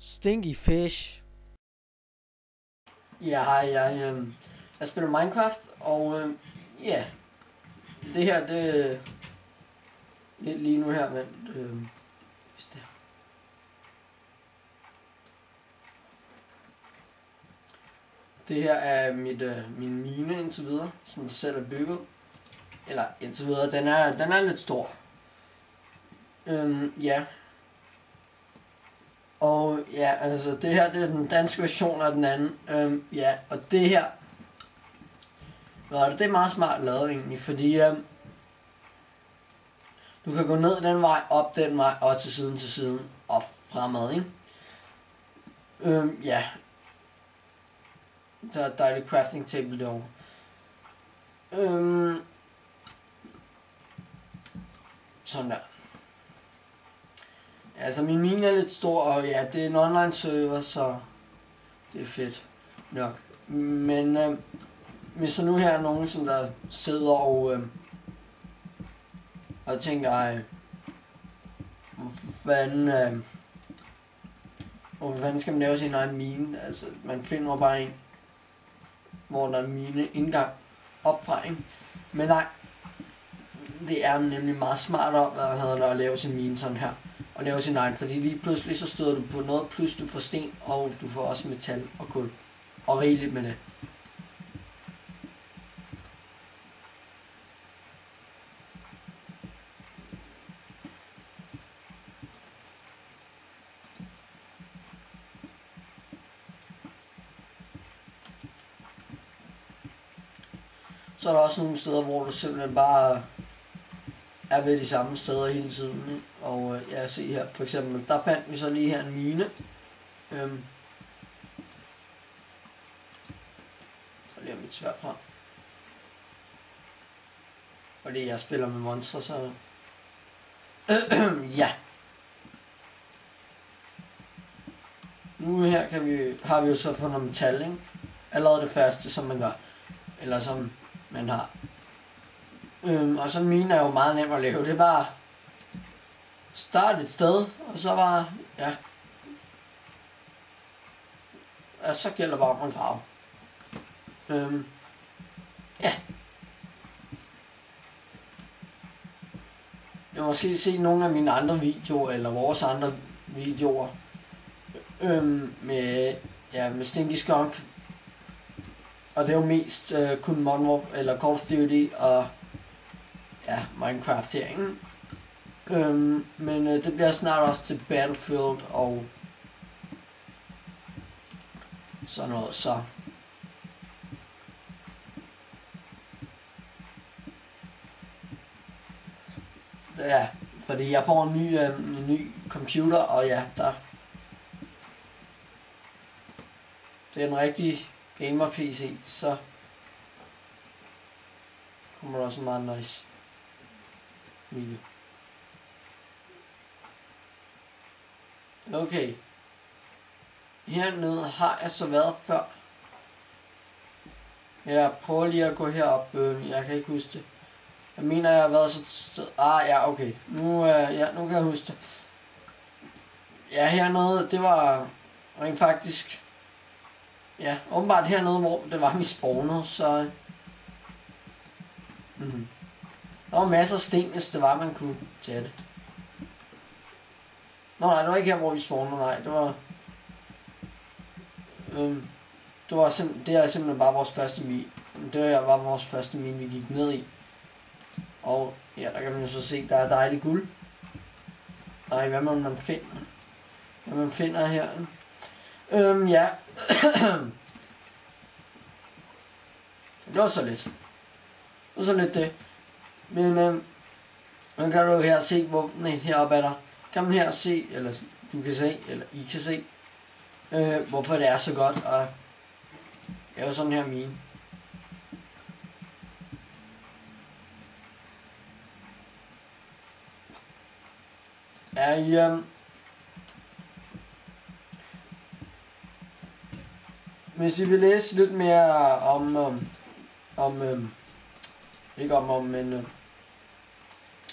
Stinky Fish. Ja, hej, jeg spiller Minecraft, og ja, det her, det lidt lige nu her, men hvis det her er min mine indtil videre, som jeg selv er bygget, eller indtil videre, den er lidt stor. Ja. Og ja, altså det her, det er den danske version af den anden. Ja, og det her, det er meget smart lavet egentlig, fordi du kan gå ned den vej, op den vej, og til siden, og fremad, ikke? Ja. Der er et dejligt crafting table derovre. Sådan der. Altså min mine er lidt stor, og ja, det er en online server, så det er fedt nok. Men hvis der nu her er nogen, som der sidder og tænker, hvordan skal man lave sin egen mine? Altså man finder bare en, hvor der er mine indgang op fra, ikke? Men nej, det er nemlig meget smartere at lave sin mine sådan her. Og lave sin egen, fordi lige pludselig så støder du på noget, plus du får sten, og du får også metal og kul. Og rigeligt med det. Så er der også nogle steder, hvor du simpelthen bare er ved de samme steder hele tiden, ikke? Og ja, se her, for eksempel, der fandt vi så lige her en mine. Så lige mit sværd frem. Fordi jeg spiller med monster, så ja. Nu her har vi jo så fundet metal, ikke? Allerede det første, som man gør. Eller som man har. Og så mine er jo meget nemt at lave. Det er bare starte et sted, og så bare, ja, så gælder bare om at grave. Ja. Jeg har måske set nogle af mine andre videoer, eller vores andre videoer, med Stinky Skunk. Og det er jo mest kun Modern Warfare, eller Call of Duty, og ja, Minecraft her, ikke? Men det bliver snart også til Battlefield og sådan noget, så ja, fordi jeg får en ny computer, og ja, det er en rigtig gamer PC, så kommer der også en meget nice video. Okay. Hernede har jeg så været før. Jeg prøver lige at gå herop. Jeg kan ikke huske det. Jeg mener, jeg har været så et sted. Ja, okay. Nu kan jeg huske det. Ja, hernede, det var rent faktisk. Ja, åbenbart hernede, hvor det var, vi spawnede, så der var masser af sten, hvis det var, man kunne tage det. Nej, det var ikke her, hvor vi spawnede, nej, det var det er simpelthen bare vores første mine. Det var vores første mine, vi gik ned i. Og ja, der kan man jo så se, der er dejligt guld. Nej, hvad man finder. Hvad man finder her. Ja. Det var så lidt. Det var så lidt det. Men man kan jo her se, hvor heroppe er der. Kan man her se, eller du kan se, eller I kan se, hvorfor det er så godt at lave sådan her mine. Hvis I vil læse lidt mere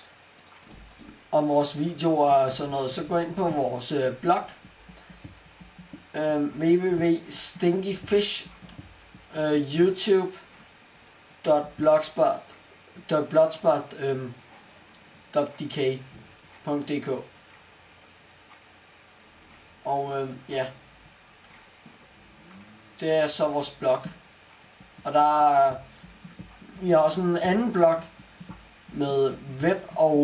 om vores videoer og sådan noget, så gå ind på vores blog, www.stinkyfish youtube.blogspot.dk. Og ja, det er så vores blog. Og vi har også en anden blog med web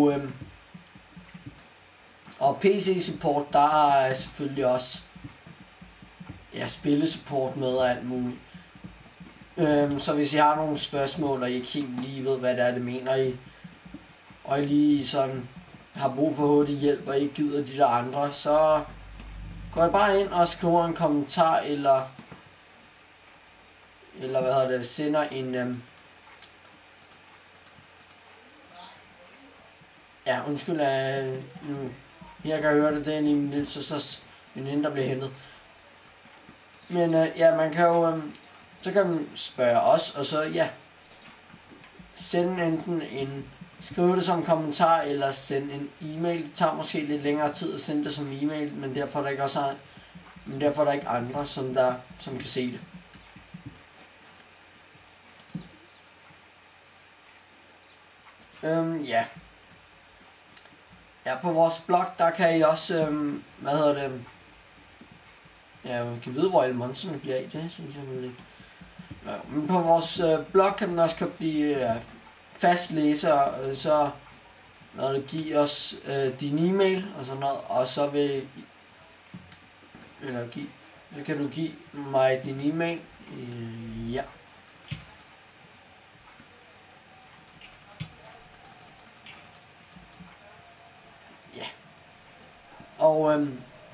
og PC support. Der er selvfølgelig også spillesupport med og alt muligt. Så hvis I har nogle spørgsmål, og I ikke helt lige ved, hvad det mener I, og I lige sådan har brug for hurtig hjælp, og ikke gider de der andre, så går I bare ind og skriver en kommentar, eller sender en, undskyld, nu, jeg kan høre det, det er lige lidt, så veninde, der bliver hentet. Men man kan jo, så kan man spørge os, og så sende enten skrive det som kommentar, eller sende en e-mail. Det tager måske lidt længere tid at sende det som e-mail, men derfor er der ikke andre, som kan se det. På vores blog, der kan I også, jeg kan vide, hvor Elmonsen bliver af, det synes jeg vel ikke. Men på vores blog kan man også blive fast læser, så give os din e-mail og sådan noget, og så kan du give mig din e-mail. Ja. Og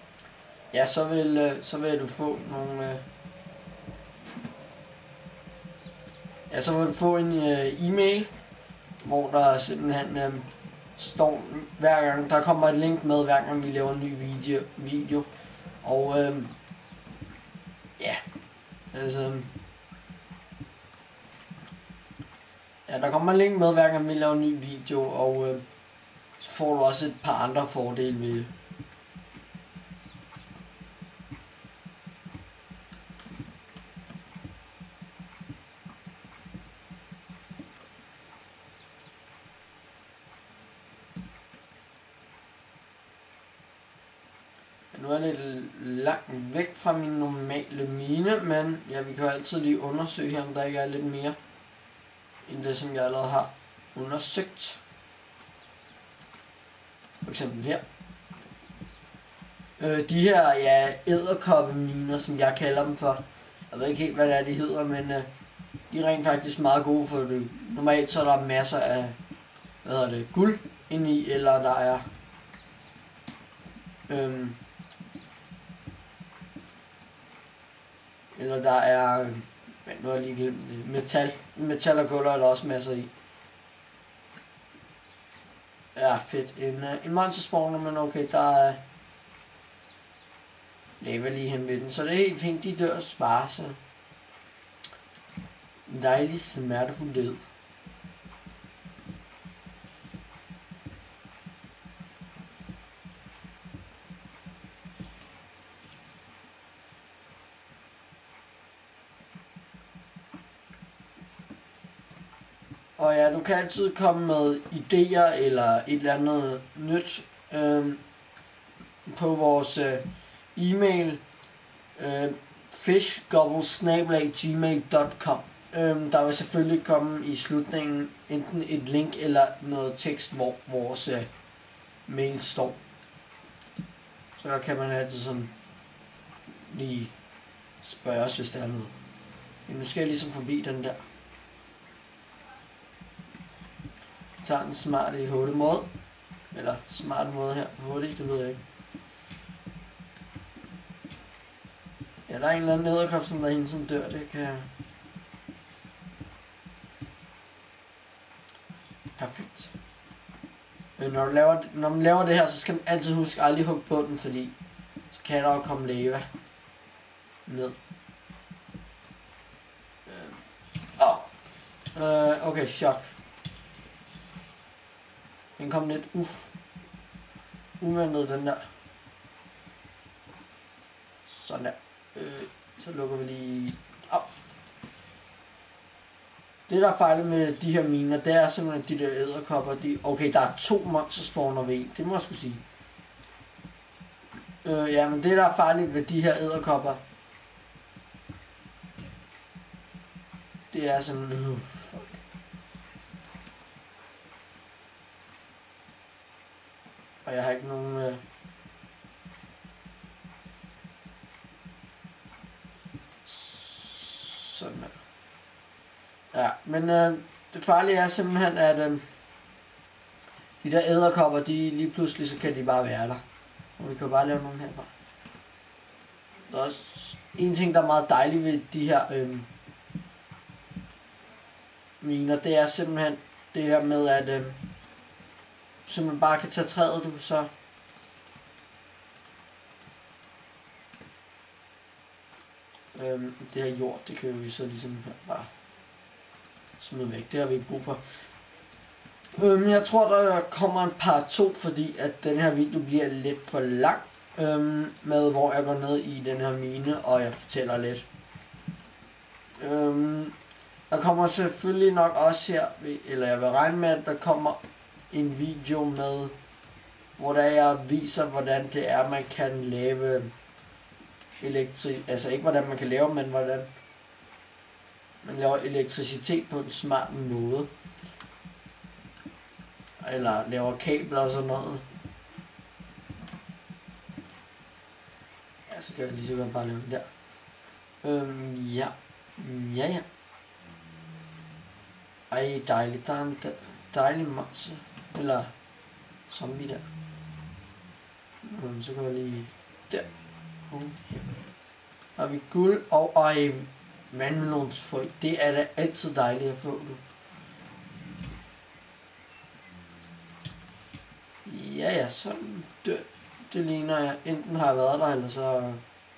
så vil du få nogle så vil du få en e-mail, hvor der simpelthen står hver gang, der kommer et link med hver gang vi laver en ny video. Og der kommer en link med hver gang vi laver en ny video, og så får du også et par andre fordele ved det. Nu er det lidt langt væk fra min normale mine, men vi kan jo altid lige undersøge her, om der ikke er lidt mere end det, som jeg allerede har undersøgt. For eksempel her. De her edderkoppeminer, som jeg kalder dem for. Jeg ved ikke helt, hvad det er, de hedder, men de er rent faktisk meget gode, for det. Normalt så er der masser af guld indeni, eller der er nu har jeg lige glemt det. Metal og guld er der også masser i. Ja, fedt. En monster spawner, men okay, der er lava lige hen ved den, så det er helt fint, de dør bare, så dejlig smertefuld død. Og ja, du kan altid komme med idéer eller et eller andet nyt på vores e-mail fishgobble@gmail.com. Der vil selvfølgelig komme i slutningen enten et link eller noget tekst, hvor vores mail står. Så kan man altid sådan lige spørge os, hvis der er noget. Nu skal jeg ligesom forbi den der. Tager den smarte hurtige måde. Eller smarte måde her. Hurtigt, det ved jeg ikke. Ja, der er en eller anden edderkop, som der er hende, som dør. Det kan jeg... Perfekt. Når man laver det her, så skal man altid huske aldrig hugge bunden, fordi så kan der jo komme lava ned. Okay, chok. Den kom lidt uventet, den der. Sådan der. Så lukker vi lige... Det der er fejlet med de her miner, det er simpelthen de der edderkopper, okay, der er 2 monster spawner ved en, det må jeg skulle sige. Ja, men det der er farligt ved de her edderkopper, det er simpelthen... Og jeg har ikke nogen... Sådan her. Ja, men det farlige er simpelthen, at de der edderkopper, de lige pludselig, så kan de bare være der. Og vi kan bare lave nogle herfra. Der er også en ting, der er meget dejlig ved de her miner, det er simpelthen det her med, at simpelthen bare kan tage træet, du så... det her jord, det kan vi så ligesom bare smide væk. Det har vi ikke brug for. Jeg tror, der kommer en part 2, fordi at den her video bliver lidt for lang. Med hvor jeg går ned i den her mine, og jeg fortæller lidt. Der kommer selvfølgelig nok også her, eller jeg vil regne med, at der kommer en video med, hvor der jeg viser, hvordan det er, man kan lave altså ikke hvordan man kan lave, men hvordan man laver elektricitet på en smart måde. Eller laver kabler og sådan noget. Ja, så kan jeg lige så godt bare lave det der. Ja. Ej, dejligt. Der er en dejlig masse. Eller zombie der. Så går jeg lige der. Her har vi guld og vandmelonsfrø. Det er da altid dejligt at få, du. Ja, sådan det ligner jeg. Enten har jeg været der, eller så...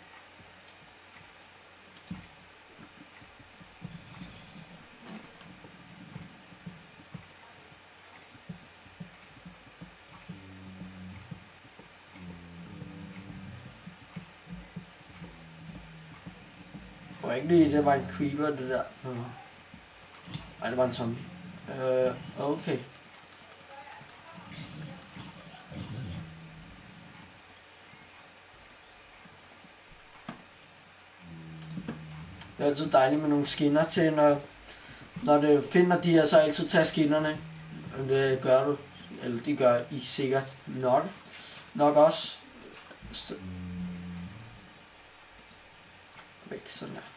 Og ikke lige, det var en creeper, det der. Nej, det var en zombie. Okay. Det er altid dejligt med nogle skinner til, når det finder de her, så altid tage skinnerne. Det gør du, eller det gør I sikkert nok også. Væk, sådan der.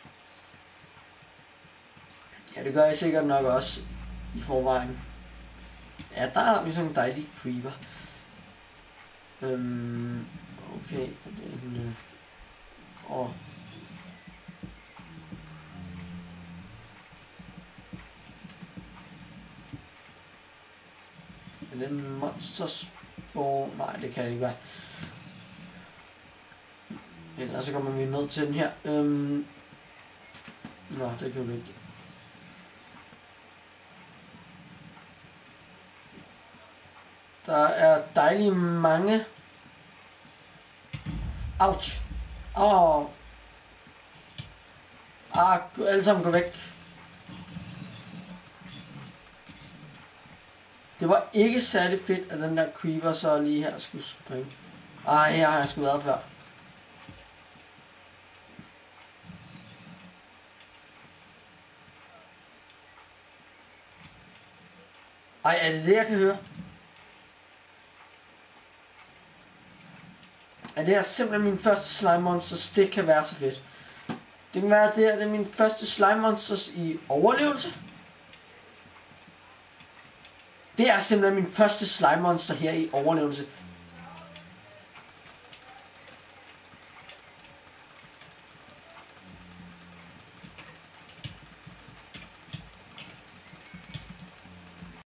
Ja, det gør I sikkert nok også i forvejen. Ja, der har vi sådan en dejlig creeper. Okay, den, er det en monsterspawn? Nej, det kan det ikke være. Ellers så kommer vi ned til den her. Nå, det kan vi ikke. Der er dejligt mange. Ouch. Alle sammen gå væk. Det var ikke særlig fedt, at den der creeper så lige her skulle springe. Her har jeg sgu været før. Er det det, jeg kan høre? Det her simpelthen min første slime monsters. Det kan være så fedt. Det kan være, at det er min første slime monsters i overlevelse. Det er simpelthen min første slime monster her i overlevelse.